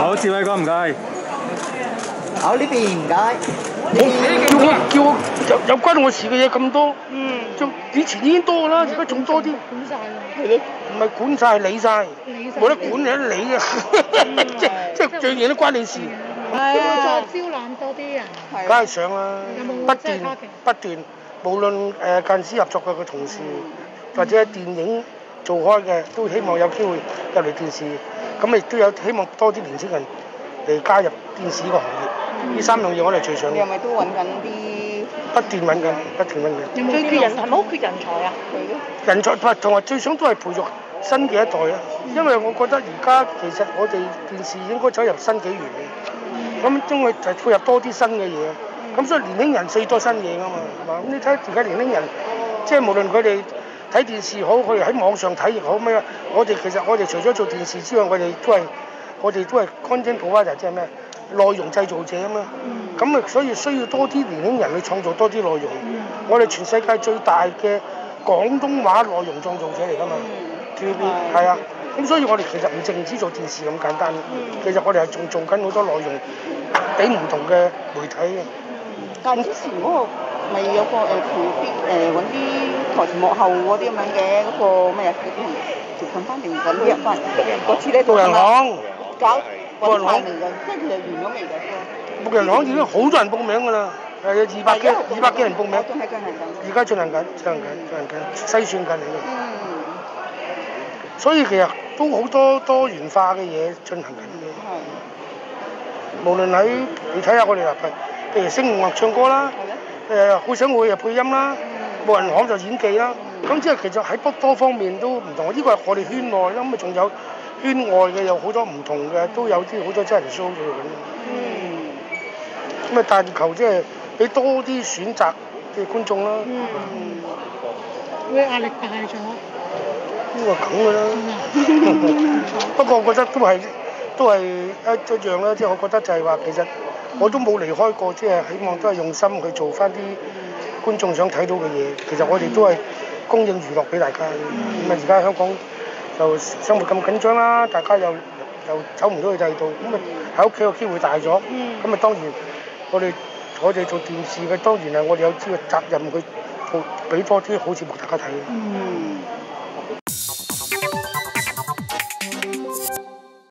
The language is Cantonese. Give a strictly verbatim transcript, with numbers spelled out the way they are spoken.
好，志偉哥唔該。 好，呢邊唔該。 我叫我叫我有有關我事嘅嘢咁多，嗯，就以前已經多啦，而家仲多啲。 管晒啦。 係咯，唔係管晒，理晒，冇得管你都理啊！即即最嘢都關你事。 會唔會再招攬多啲人？ 梗係想啦， 有冇不斷即係卡期不斷，無論誒近時合作嘅個同事，或者電影做開嘅，都希望有機會入嚟電視。咁亦都有希望多啲年輕人嚟加入電視呢個行業。呢三樣嘢我哋最想。 你係咪都揾緊啲？ 不斷揾緊，不斷揾緊。 最缺人係咪好缺人才啊？ 人才同埋同埋最想都係培育新嘅一代啊！因為我覺得而家其實我哋電視應該走入新紀元嘅，咁因為就配合多啲新嘅嘢，咁所以年輕人最多新嘢㗎嘛，係嘛？咁你睇而家年輕人，即係無論佢哋睇電視好，佢哋喺網上睇亦好咩，我哋其實我哋除咗做電視之外，我哋都係我哋都係 content provider，即係咩？內容製造者啊嘛，咁啊所以需要多啲年輕人去創造多啲內容。我哋全世界最大嘅廣東話內容創造者嚟㗎嘛 ，T V B 係啊，咁所以我哋其實唔淨止做電視咁簡單，其實我哋係仲做緊好多內容俾唔同嘅媒體嘅。 但係之前嗰個咪有個誒陪啲誒揾啲台前幕後嗰啲咁樣嘅嗰個咩啊？嗰啲接近翻定揾啲人翻嗰次咧， 牧人行搞牧人行嚟嘅，即係其實完咗未㗎？ 牧人行已經好多人報名㗎啦，係有二百幾二百幾人報名， 仲係進行緊。 而家進行緊，進行緊，進行緊，篩選緊嚟嘅。 嗯。 所以其實都好多多元化嘅嘢進行緊嘅。 係。 無論喺你睇下我哋嗱，譬如聲樂唱歌啦，誒好想會又配音啦，牧人行就演技啦，咁即係其實喺多多方面都唔同。呢個係我哋圈內，咁啊仲有圈外嘅有好多唔同嘅，都有啲好多真人 show 做緊。 嗯。 咁啊，但求即係俾多啲選擇嘅觀眾啦。 嗯。會壓力大咗。 呢個咁嘅啦。不過我覺得都係都係一一樣啦，即係我覺得就係話其實我都冇離開過，即係希望都係用心去做翻啲觀眾想睇到嘅嘢。其實我哋都係供應娛樂俾大家。咁啊，而家香港就生活咁緊張啦，大家又又走唔到去第二度，咁啊喺屋企個機會大咗。咁啊當然我哋我哋做電視嘅當然係我哋有呢個責任去做俾多啲好節目大家睇。 嗯。